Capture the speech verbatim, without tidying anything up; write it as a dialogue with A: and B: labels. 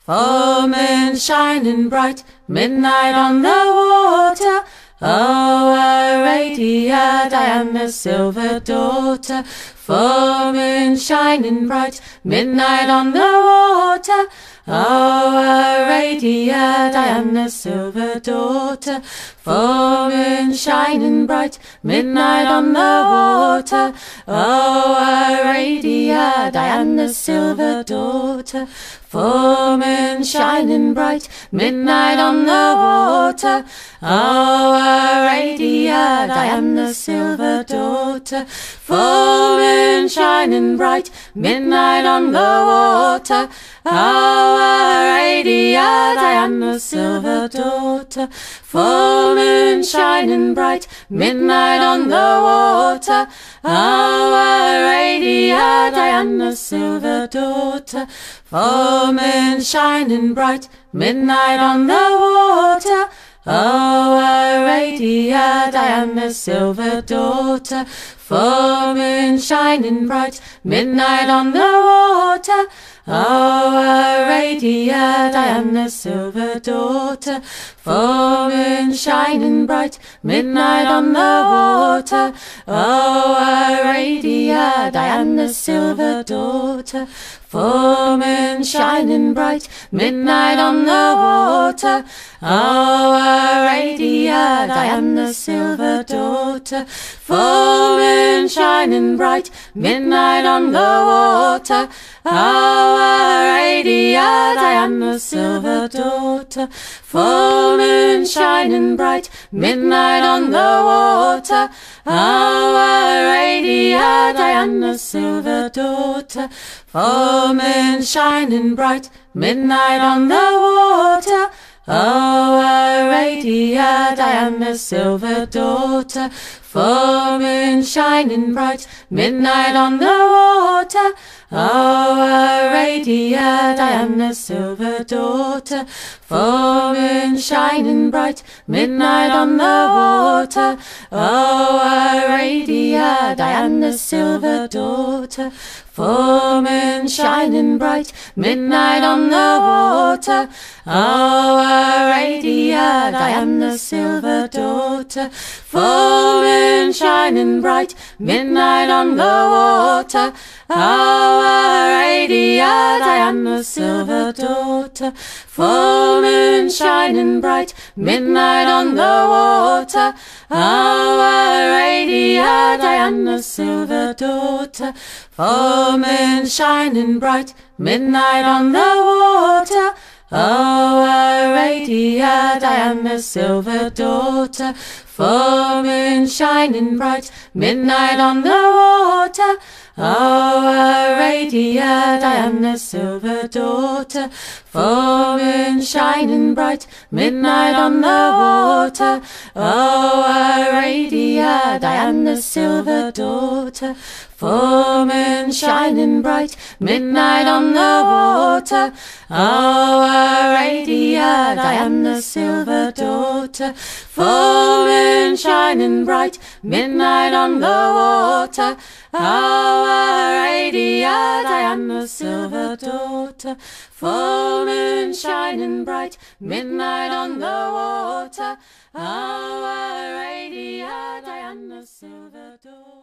A: Full moon shining bright, midnight on the water. Oh, Aradia, Diana's silver daughter. Full moon shining bright, midnight on the water. Oh, Aradia, Diana's silver daughter. Full moon shining bright, midnight on the water. Oh, Aradia, Diana's silver daughter. Full moon shining bright, midnight on the water. Oh, Aradia, Diana's silver daughter. Full moon shining bright, midnight on the water. Oh, Aradia, Diana's silver daughter. Full moon shining bright, midnight on the water. Oh, Aradia, Diana's silver daughter. Full moon shining bright, midnight on the water. Oh, Aradia, Diana's silver daughter. Full moon shining bright, midnight on the water. Oh, Aradia, Diana's silver daughter. Full moon shining bright, midnight on the water. Oh, Aradia, Diana's silver daughter. Full moon shining bright, midnight on the water. Oh, Aradia, Diana's silver daughter. Full moon shining bright, midnight on the water. Oh, Aradia, Diana's silver daughter. Full moon shining bright, midnight on the water. Oh, Aradia, Diana's silver daughter. Full moon shining bright, midnight on the water. Oh, Aradia, Diana's silver daughter. Full moon shining bright, midnight on the water. Oh, Aradia, Diana's silver daughter. Full moon shining bright, midnight on the water. Oh, Aradia, Diana's silver daughter. Full moon shining bright, midnight on the water. Oh, Aradia, Diana's silver daughter. Full moon shining bright, midnight on the water. Oh, Aradia, Diana's silver daughter. Full moon shining bright, midnight on the water. Oh, Aradia, Diana's silver daughter. Full moon shining bright, midnight on the water. Oh, Aradia, Diana's silver daughter. Full moon shining bright, midnight on the water. Oh, Aradia, Diana's silver daughter. Full moon shining bright, midnight on the water. Oh, Aradia, Diana's silver daughter. Full moon shining bright, midnight on the water. Oh, Aradia, Diana's silver daughter. Full moon shining bright, midnight on the water. Oh, Aradia, Diana's silver daughter. Full moon shining bright, midnight on the water. Oh, Aradia, Diana's silver daughter.